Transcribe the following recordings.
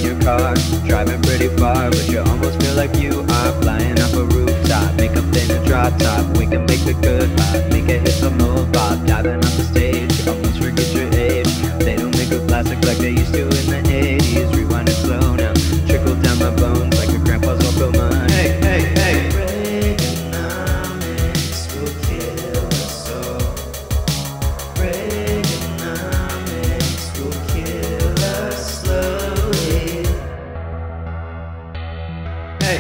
your car, driving pretty far, but you almost feel like you are flying off a rooftop. Makeup in a drop top, we can make the good vibe, make it hit some old pop. Diving off the stage, you almost forget your age. They don't make a plastic like they used to in the 80s. Rewind it slow now, trickle down my bones like your grandpa's vocal mine. Hey, hey, hey. Reaganomics will kill us all. Reaganomics will kill us slowly. Hey.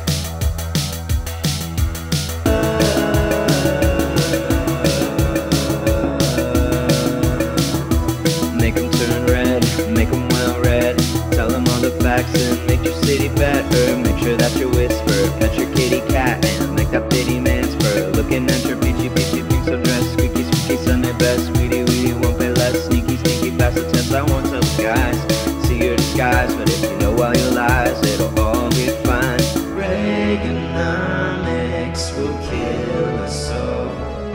Make them turn red, make them well read. Tell them all the facts and make your city better. Make sure that you whisper, pet your kitty cat and make that bitty man's fur. Looking at your peachy pink sundress, squeaky squeaky Sunday best. Weedy won't pay less, sneaky pass the test. I won't tell the guys, see your disguise, but if you know all your lies, it'll all be fine. Reaganomics will kill us all.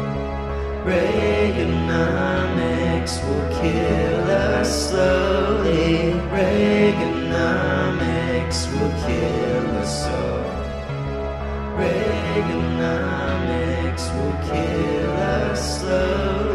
Reaganomics will kill us slowly. Reaganomics will kill us all. Reaganomics will kill us slowly.